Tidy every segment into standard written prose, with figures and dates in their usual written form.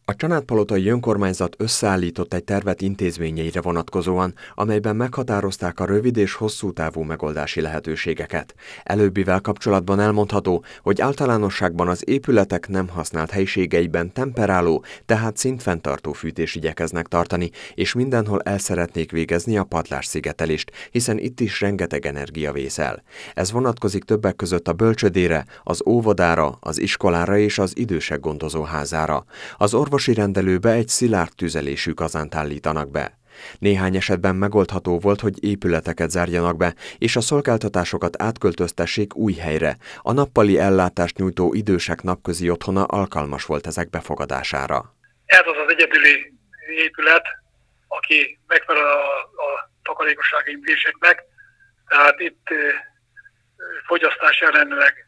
A Csanádpalotai önkormányzat összeállított egy tervet intézményeire vonatkozóan, amelyben meghatározták a rövid és hosszú távú megoldási lehetőségeket. Előbbivel kapcsolatban elmondható, hogy általánosságban az épületek nem használt helyiségeiben temperáló, tehát szintfenntartó fűtés igyekeznek tartani, és mindenhol el szeretnék végezni a padlásszigetelést, hiszen itt is rengeteg energia vészel. Ez vonatkozik többek között a bölcsödére, az óvodára, az iskolára és az idősek gondozóházára. Az orvosi rendelőbe egy szilárd tüzelésű kazánt állítanak be. Néhány esetben megoldható volt, hogy épületeket zárjanak be, és a szolgáltatásokat átköltöztessék új helyre. A nappali ellátást nyújtó idősek napközi otthona alkalmas volt ezek befogadására. Ez az az egyedüli épület, aki megfelel a takarékossági intézkedéseknek, tehát itt fogyasztás jelenleg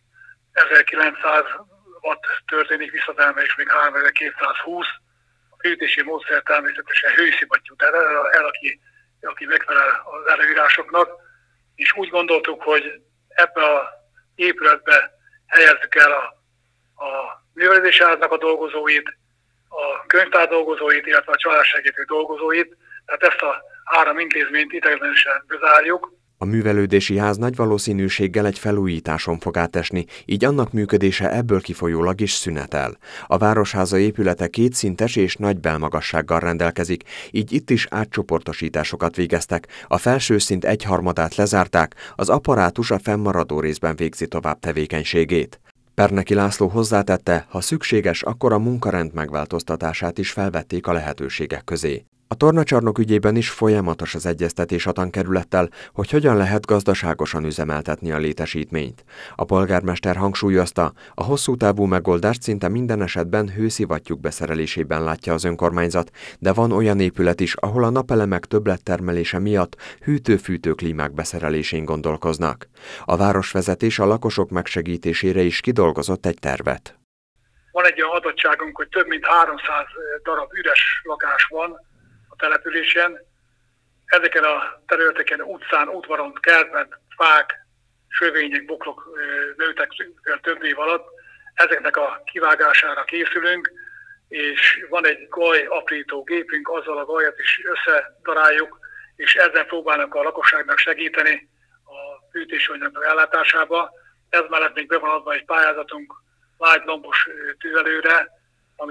1900 watt történik visszatermelés, még 3220, a fűtési módszer természetesen hőszivattyú, tehát ez aki megfelel az előírásoknak, és úgy gondoltuk, hogy ebbe az épületbe helyezzük el a művelődési háznak a dolgozóit, a könyvtár dolgozóit, illetve a családsegítő dolgozóit, tehát ezt a három intézményt ideiglenesen bezárjuk. A művelődési ház nagy valószínűséggel egy felújításon fog átesni, így annak működése ebből kifolyólag is szünetel. A városháza épülete kétszintes és nagy belmagassággal rendelkezik, így itt is átcsoportosításokat végeztek, a felső szint egyharmadát lezárták, az apparátus a fennmaradó részben végzi tovább tevékenységét. Perneki László hozzátette, ha szükséges, akkor a munkarend megváltoztatását is felvették a lehetőségek közé. A tornacsarnok ügyében is folyamatos az egyeztetés a tankerülettel, hogy hogyan lehet gazdaságosan üzemeltetni a létesítményt. A polgármester hangsúlyozta, a hosszú távú megoldást szinte minden esetben hőszivattyúk beszerelésében látja az önkormányzat, de van olyan épület is, ahol a napelemek többlettermelése miatt hűtő-fűtő klímák beszerelésén gondolkoznak. A városvezetés a lakosok megsegítésére is kidolgozott egy tervet. Van egy olyan adottságunk, hogy több mint 300 darab üres lakás van településen. Ezeken a területeken, utcán, udvaron, kertben, fák, sövények, bokrok nőtek több év alatt. Ezeknek a kivágására készülünk, és van egy gaj aprító gépünk, azzal a gajat is összedaráljuk, és ezzel próbálnak a lakosságnak segíteni a fűtési anyagnak ellátásába. Ez mellett még be van adva egy pályázatunk lágy lombos tüzelőre, ami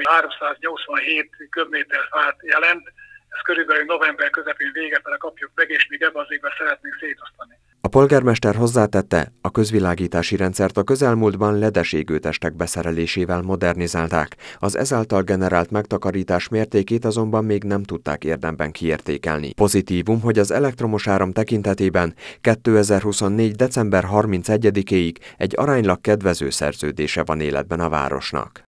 387 köbméter fát jelent. Ezt körülbelül november közepén végefele kapjuk meg, és még ebben az évben szeretnénk szétosztani. A polgármester hozzátette, a közvilágítási rendszert a közelmúltban ledes égőtestek beszerelésével modernizálták, az ezáltal generált megtakarítás mértékét azonban még nem tudták érdemben kiértékelni. Pozitívum, hogy az elektromos áram tekintetében 2024. december 31-éig egy aránylag kedvező szerződése van életben a városnak.